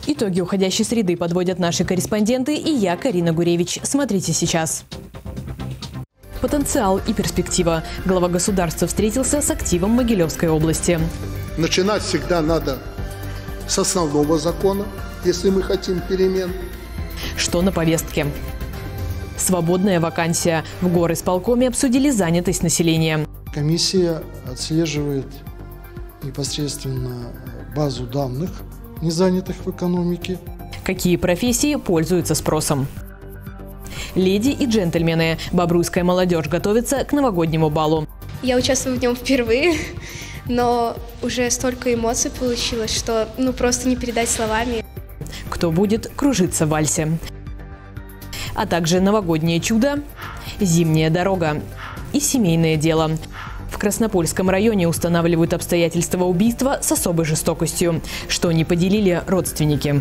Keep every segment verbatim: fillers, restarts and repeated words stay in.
Итоги уходящей среды подводят наши корреспонденты и я, Карина Гуревич. Смотрите сейчас. Потенциал и перспектива. Глава государства встретился с активом Могилевской области. Начинать всегда надо с основного закона, если мы хотим перемен. Что на повестке? Свободная вакансия. В горисполкоме обсудили занятость населения. Комиссия отслеживает непосредственно базу данных незанятых в экономике. Какие профессии пользуются спросом? Леди и джентльмены. Бобруйская молодежь готовится к новогоднему балу. Я участвую в нем впервые, но уже столько эмоций получилось, что ну просто не передать словами. Кто будет кружиться в вальсе? А также новогоднее чудо, зимняя дорога и семейное дело. В Краснопольском районе устанавливают обстоятельства убийства с особой жестокостью, что не поделили родственники.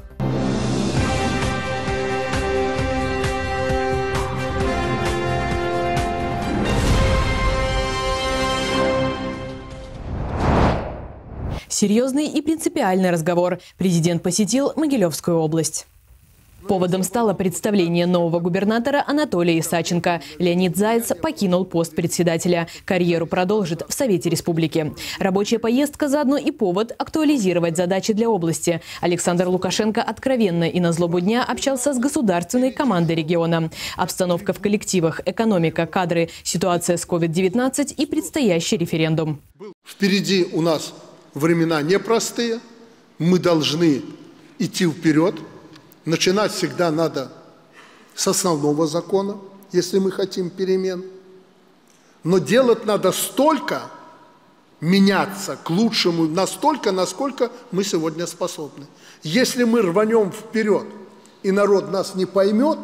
Серьезный и принципиальный разговор. Президент посетил Могилевскую область. Поводом стало представление нового губернатора Анатолия Исаченко. Леонид Заяц покинул пост председателя. Карьеру продолжит в Совете Республики. Рабочая поездка заодно и повод актуализировать задачи для области. Александр Лукашенко откровенно и на злобу дня общался с государственной командой региона. Обстановка в коллективах, экономика, кадры, ситуация с ковид девятнадцать и предстоящий референдум. Впереди у нас времена непростые. Мы должны идти вперед. Начинать всегда надо с основного закона, если мы хотим перемен. Но делать надо столько, меняться к лучшему, настолько, насколько мы сегодня способны. Если мы рванем вперед, и народ нас не поймет,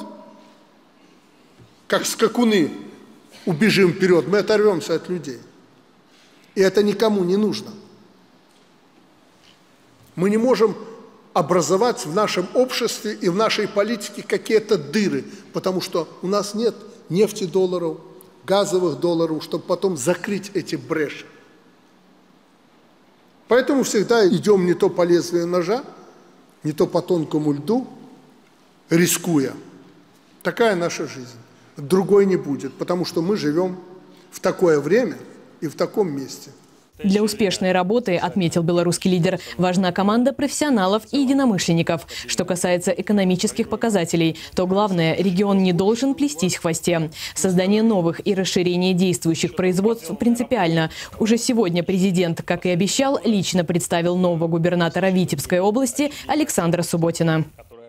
как скакуны убежим вперед, мы оторвемся от людей. И это никому не нужно. Мы не можем образовать в нашем обществе и в нашей политике какие-то дыры, потому что у нас нет нефтедолларов, газовых долларов, чтобы потом закрыть эти бреши. Поэтому всегда идем не то по лезвию ножа, не то по тонкому льду, рискуя. Такая наша жизнь. Другой не будет, потому что мы живем в такое время и в таком месте. Для успешной работы, отметил белорусский лидер, важна команда профессионалов и единомышленников. Что касается экономических показателей, то главное, регион не должен плестись в хвосте. Создание новых и расширение действующих производств принципиально. Уже сегодня президент, как и обещал, лично представил нового губернатора Витебской области Александра Субботина.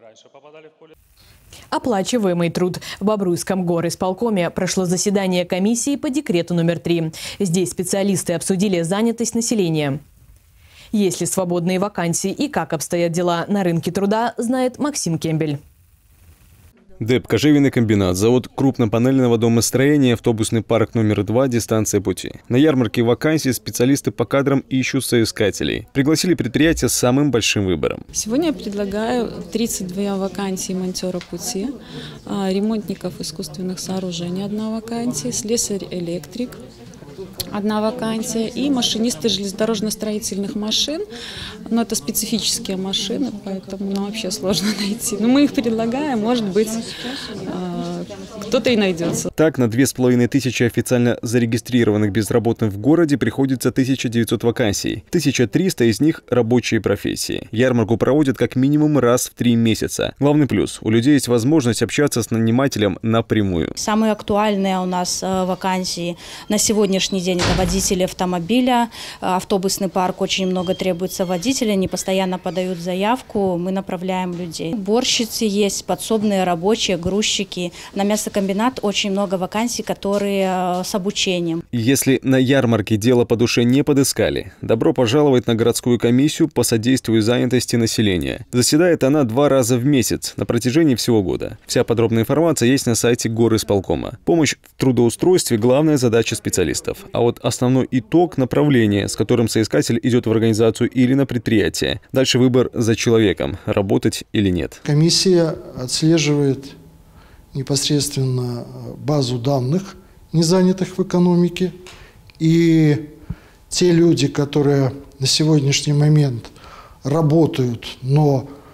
Оплачиваемый труд. В Бобруйском горисполкоме прошло заседание комиссии по декрету номер три. Здесь специалисты обсудили занятость населения. Есть ли свободные вакансии и как обстоят дела на рынке труда, знает Максим Кембель. ДЭП «Кожевенный комбинат», завод крупнопанельного домостроения, автобусный парк номер два, дистанция пути. На ярмарке вакансий специалисты по кадрам ищут соискателей. Пригласили предприятия с самым большим выбором. Сегодня я предлагаю тридцать две вакансии монтера пути, ремонтников искусственных сооружений одна вакансия, слесарь-электрик одна вакансия и машинисты железнодорожно-строительных машин. Но это специфические машины, поэтому нам вообще сложно найти. Но мы их предлагаем, может быть, кто-то и найдется. Так, на две с половиной тысячи официально зарегистрированных безработных в городе приходится тысяча девятьсот вакансий. тысяча триста из них – рабочие профессии. Ярмарку проводят как минимум раз в три месяца. Главный плюс – у людей есть возможность общаться с нанимателем напрямую. Самые актуальные у нас вакансии на сегодняшний день – это водители автомобиля. Автобусный парк, очень много требуется водителей. Они постоянно подают заявку, мы направляем людей. Уборщицы есть, подсобные рабочие, грузчики. На мясокомбинат очень много вакансий, которые с обучением. Если на ярмарке дело по душе не подыскали, добро пожаловать на городскую комиссию по содействию занятости населения. Заседает она два раза в месяц на протяжении всего года. Вся подробная информация есть на сайте горисполкома. Помощь в трудоустройстве – главная задача специалистов. А вот основной итог – направление, с которым соискатель идет в организацию или на предприятие. Дальше выбор за человеком, работать или нет. Комиссия отслеживает непосредственно базу данных незанятых в экономике. И те люди, которые на сегодняшний момент работают, но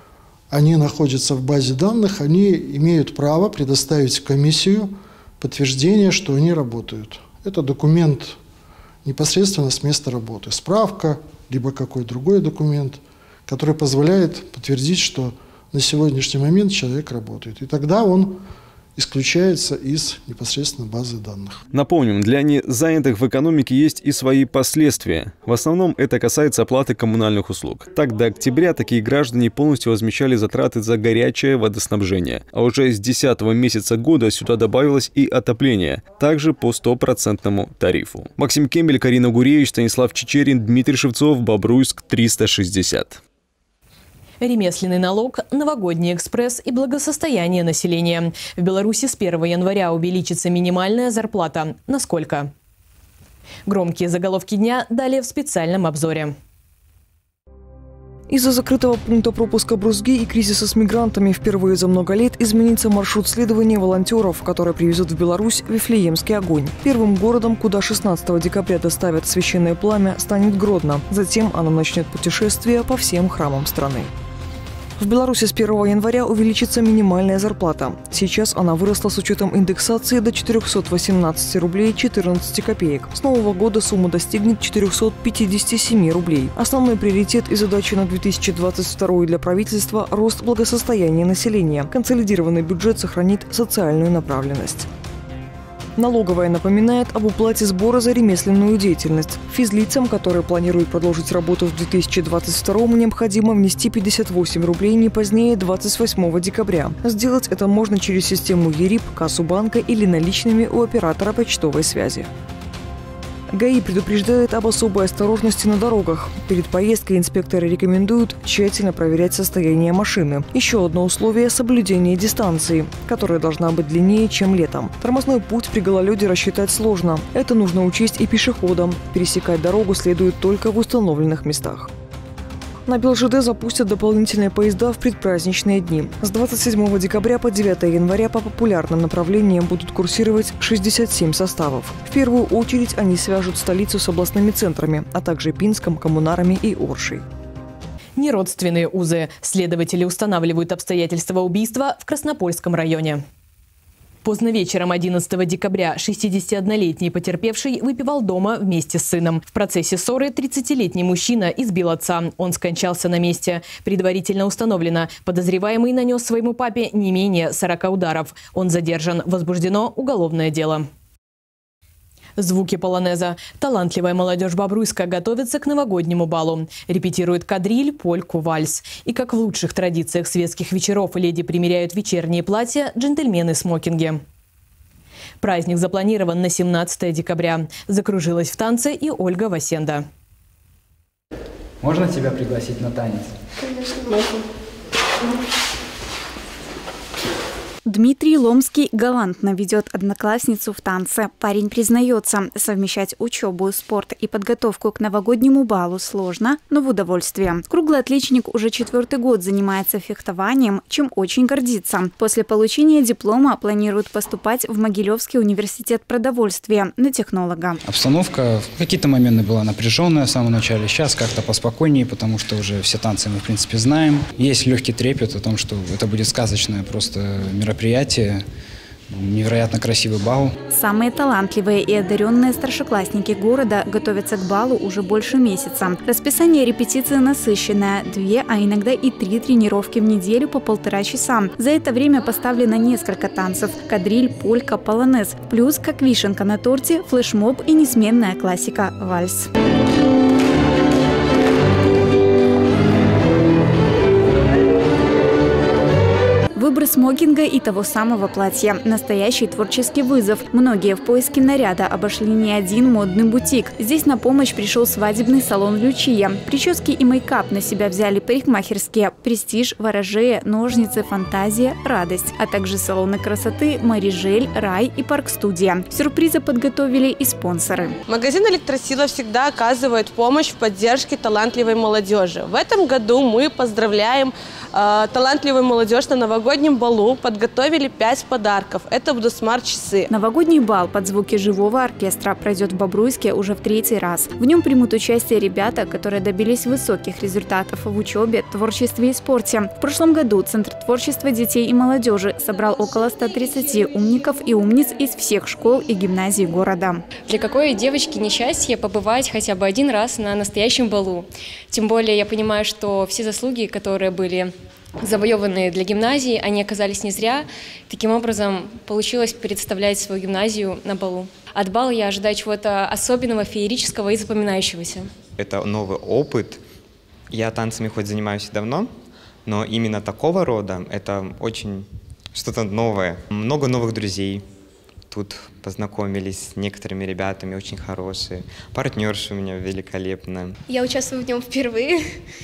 они находятся в базе данных, они имеют право предоставить в комиссию подтверждение, что они работают. Это документ непосредственно с места работы. Справка, либо какой-то другой документ, который позволяет подтвердить, что на сегодняшний момент человек работает. И тогда он исключается из непосредственно базы данных. Напомним, для незанятых в экономике есть и свои последствия. В основном это касается оплаты коммунальных услуг. Так, до октября такие граждане полностью возмещали затраты за горячее водоснабжение. А уже с десятого месяца года сюда добавилось и отопление, также по стопроцентному тарифу. Максим Кембель, Карина Гуреевич, Станислав Чечерин, Дмитрий Шевцов, Бобруйск, триста шестьдесят. Ремесленный налог, новогодний экспресс и благосостояние населения. В Беларуси с первого января увеличится минимальная зарплата. Насколько? Громкие заголовки дня далее в специальном обзоре. Из-за закрытого пункта пропуска Брузги и кризиса с мигрантами впервые за много лет изменится маршрут следования волонтеров, которые привезут в Беларусь Вифлеемский огонь. Первым городом, куда шестнадцатого декабря доставят священное пламя, станет Гродно. Затем оно начнет путешествие по всем храмам страны. В Беларуси с первого января увеличится минимальная зарплата. Сейчас она выросла с учетом индексации до четырёхсот восемнадцати рублей четырнадцати копеек. С нового года сумма достигнет четырёхсот пятидесяти семи рублей. Основной приоритет и задача на две тысячи двадцать второй для правительства – рост благосостояния населения. Консолидированный бюджет сохранит социальную направленность. Налоговая напоминает об уплате сбора за ремесленную деятельность. Физлицам, которые планируют продолжить работу в две тысячи двадцать втором, необходимо внести пятьдесят восемь рублей не позднее двадцать восьмого декабря. Сделать это можно через систему ЕРИП, кассу банка или наличными у оператора почтовой связи. ГАИ предупреждает об особой осторожности на дорогах. Перед поездкой инспекторы рекомендуют тщательно проверять состояние машины. Еще одно условие – соблюдение дистанции, которая должна быть длиннее, чем летом. Тормозной путь при гололеде рассчитать сложно. Это нужно учесть и пешеходам. Пересекать дорогу следует только в установленных местах. На БелЖД запустят дополнительные поезда в предпраздничные дни. С двадцать седьмого декабря по девятого января по популярным направлениям будут курсировать шестьдесят семь составов. В первую очередь они свяжут столицу с областными центрами, а также Пинском, Коммунарами и Оршей. Неродственные узы. Следователи устанавливают обстоятельства убийства в Краснопольском районе. Поздно вечером одиннадцатого декабря шестидесятиоднолетний потерпевший выпивал дома вместе с сыном. В процессе ссоры тридцатилетний мужчина избил отца. Он скончался на месте. Предварительно установлено, подозреваемый нанес своему папе не менее сорока ударов. Он задержан. Возбуждено уголовное дело. Звуки полонеза. Талантливая молодежь Бобруйска готовится к новогоднему балу. Репетирует кадриль, польку, вальс. И как в лучших традициях светских вечеров леди примеряют вечерние платья, джентльмены смокинги. Праздник запланирован на семнадцатое декабря. Закружилась в танце и Ольга Васенда. Можно тебя пригласить на танец? Конечно, можно. Дмитрий Ломский галантно ведет одноклассницу в танце. Парень признается, совмещать учебу, спорт и подготовку к новогоднему балу сложно, но в удовольствие. Круглый отличник уже четвертый год занимается фехтованием, чем очень гордится. После получения диплома планирует поступать в Могилевский университет продовольствия на технолога. Обстановка в какие-то моменты была напряженная в самом начале. Сейчас как-то поспокойнее, потому что уже все танцы мы в принципе знаем. Есть легкий трепет о том, что это будет сказочное просто мероприятие. Мероприятие, невероятно красивый бал. Самые талантливые и одаренные старшеклассники города готовятся к балу уже больше месяца. Расписание репетиции насыщенное. Две, а иногда и три тренировки в неделю по полтора часа. За это время поставлено несколько танцев. Кадриль, полька, полонез. Плюс, как вишенка на торте, флешмоб и несменная классика – вальс. Выбор смокинга и того самого платья – настоящий творческий вызов. Многие в поиске наряда обошли не один модный бутик. Здесь на помощь пришел свадебный салон «Лючия». Прически и мейкап на себя взяли парикмахерские «Престиж», «Ворожея», «Ножницы», «Фантазия», «Радость», а также салоны красоты «Марижель», «Рай» и «Парк-студия». Сюрпризы подготовили и спонсоры. Магазин «Электросила» всегда оказывает помощь в поддержке талантливой молодежи. В этом году мы поздравляем э, талантливую молодежь на новогоднем балу подготовили пять подарков. Это будут смарт-часы. Новогодний бал под звуки живого оркестра пройдет в Бобруйске уже в третий раз. В нем примут участие ребята, которые добились высоких результатов в учебе, творчестве и спорте. В прошлом году Центр творчества детей и молодежи собрал около ста тридцати умников и умниц из всех школ и гимназий города. Для какой девочки несчастье побывать хотя бы один раз на настоящем балу. Тем более я понимаю, что все заслуги, которые были завоеванные для гимназии, они оказались не зря. Таким образом, получилось представлять свою гимназию на балу. От бала я ожидаю чего-то особенного, феерического и запоминающегося. Это новый опыт. Я танцами хоть занимаюсь давно, но именно такого рода это очень что-то новое. Много новых друзей. Тут познакомились с некоторыми ребятами, очень хорошие. Партнерша у меня великолепная. Я участвую в нем впервые,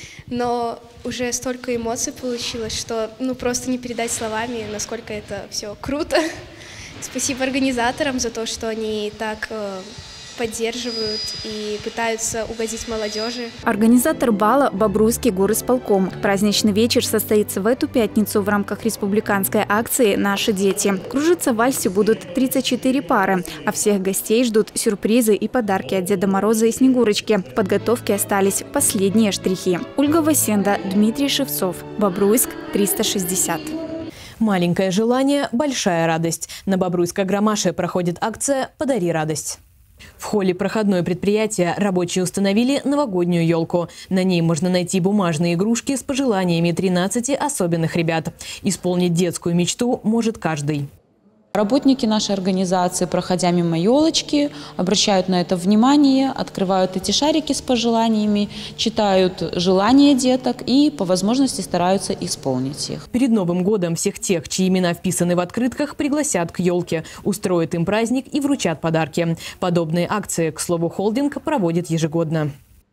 но уже столько эмоций получилось, что ну просто не передать словами, насколько это все круто. Спасибо организаторам за то, что они так э, поддерживают и пытаются угодить молодежи. Организатор бала – Бобруйский горисполком. Праздничный вечер состоится в эту пятницу в рамках республиканской акции «Наши дети». Кружиться в вальсе будут тридцать четыре пары, а всех гостей ждут сюрпризы и подарки от Деда Мороза и Снегурочки. В подготовке остались последние штрихи. Ольга Васенда, Дмитрий Шевцов. Бобруйск, триста шестьдесят. Маленькое желание – большая радость. На Бобруйской Громаше проходит акция «Подари радость». В холле проходное предприятия рабочие установили новогоднюю елку. На ней можно найти бумажные игрушки с пожеланиями тринадцати особенных ребят. Исполнить детскую мечту может каждый. Работники нашей организации, проходя мимо елочки, обращают на это внимание, открывают эти шарики с пожеланиями, читают желания деток и по возможности стараются исполнить их. Перед Новым годом всех тех, чьи имена вписаны в открытках, пригласят к елке, устроят им праздник и вручат подарки. Подобные акции, к слову, холдинг проводит ежегодно.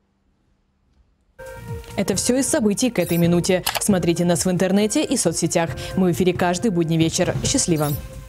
Это все из событий к этой минуте. Смотрите нас в интернете и соцсетях. Мы в эфире каждый будний вечер. Счастливо!